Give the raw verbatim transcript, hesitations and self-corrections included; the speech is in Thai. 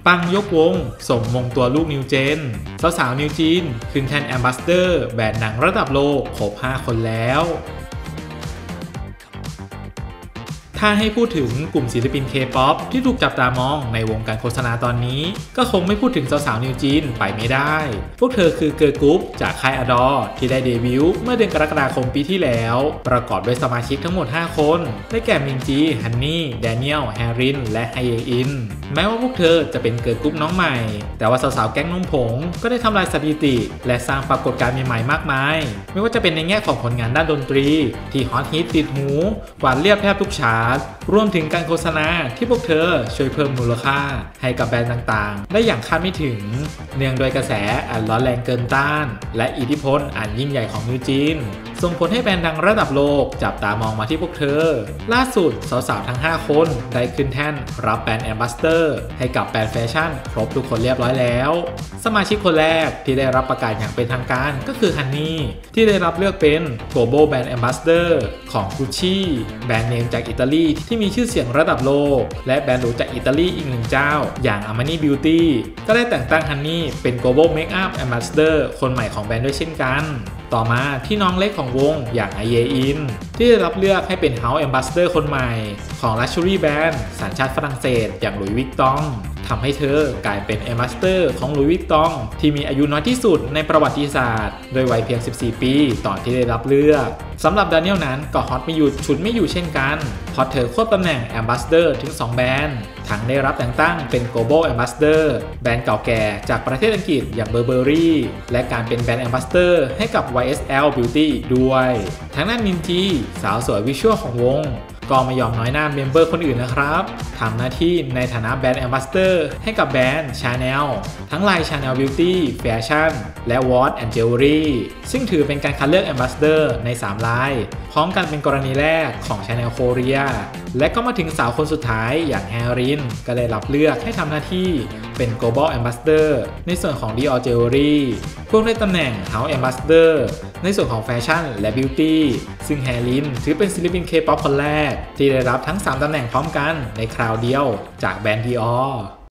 ปังยกวงสมมงตัวลูกนิวเจนสาวๆนิวจีนขึ้นแทนแอมบาสเดอร์แบรนด์หนังระดับโลกครบห้าคนแล้วถ้าให้พูดถึงกลุ่มศิลปิน K-ป๊อป ที่ถูกจับตามองในวงการโฆษณาตอนนี้ก็คงไม่พูดถึงสาวๆนิวจีนไปไม่ได้พวกเธอคือเกิร์ลกรุ๊ปจากค่าย อ ดี โอ ที่ได้เดบิวต์เมื่อเดือนกรกฎาคมปีที่แล้วประกอบด้วยสมาชิกทั้งหมดห้าคนได้แก่มินจี ฮันนี่ แดเนียล แฮรินและไฮเยอินแม้ว่าพวกเธอจะเป็นเกิร์ลกรุ๊ปน้องใหม่แต่ว่าสาวๆแก๊งนมผงก็ได้ทำลายสถิติและสร้างปรากฏการณ์ใหม่ๆมากมายไม่ว่าจะเป็นในแง่ของผลงานด้านดนตรีที่ฮอตฮิตติดหูกวาดเรียบแทบทุกชาร์ตรวมถึงการโฆษณาที่พวกเธอช่วยเพิ่มมูลค่าให้กับแบรนด์ต่างๆได้อย่างคาดไม่ถึงเนื่องโดยกระแสอันร้อนแรงเกินต้านและอิทธิพลอันยิ่งใหญ่ของนิวจีนส่งผลให้แบรนด์ดังระดับโลกจับตามองมาที่พวกเธอล่าสุดสาวๆทั้งห้าคนได้ขึ้นแท่นรับแบรนด์แอมบาสเดอร์ให้กับแบรนด์แฟชั่นครบทุกคนเรียบร้อยแล้วสมาชิกคนแรกที่ได้รับประกาศอย่างเป็นทางการก็คือฮันนี่ที่ได้รับเลือกเป็น Global Brand Ambassador ของ Gucci แบรนด์เนมจากอิตาลีที่มีชื่อเสียงระดับโลกและแบรนด์หรูจากอิตาลีอีกหนึ่งเจ้าอย่าง Armani Beauty ก็ได้แต่งตั้งฮันนี่เป็น Global Makeup Ambassador คนใหม่ของแบรนด์ด้วยเช่นกันต่อมาที่น้องเล็กของวงอย่างไอเยอินที่ได้รับเลือกให้เป็น House Ambassador คนใหม่ของ Luxury Brand สัญชาติฝรั่งเศสอย่างหลุยส์วิกตองทำให้เธอกลายเป็น Ambassador ของหลุยส์วิกตองที่มีอายุน้อยที่สุดในประวัติศาสตร์โดยวัยเพียงสิบสี่ปีตอนที่ได้รับเลือกสำหรับดานิเอลนั้นก็ฮอตไม่หยุดฉุดไม่อยู่เช่นกันเพราะเธอควบตำแหน่ง Ambassador ถึงสองแบรนด์ทั้งได้รับแต่งตั้งเป็น Global Ambassador แบรนด์เก่าแก่จากประเทศอังกฤษอย่าง Burberry และการเป็นแบรนด์ Ambassador ให้กับ วาย เอส แอล Beauty อีกด้วยทางด้านมินจีสาวสวยวิชวลของวงก็ไม่ยอมน้อยหน้าเมมเบอร์คนอื่นนะครับทำหน้าที่ในฐานะแบรนด์แอมบาสเดอร์ให้กับแบรนด์ Chanel ทั้งไลน์ Chanel Beauty Fashion และ Watch and Jewelry ซึ่งถือเป็นการคัดเลือกแอมบาสเดอร์ในสามไลน์พร้อมกันเป็นกรณีแรกของ Chanel Korea และก็มาถึงสาวคนสุดท้ายอย่างแฮรินก็ได้รับเลือกให้ทำหน้าที่เป็น Global Ambassador ในส่วนของ Dior Jewelry พวกได้ตำแหน่ง House Ambassador ในส่วนของแฟชั่นและ Beauty ซึ่งแฮรินถือเป็นศิลปิน K-ป๊อป คนแรกที่ได้รับทั้งสามตำแหน่งพร้อมกันในคราวเดียวจากแบรนด์ Dior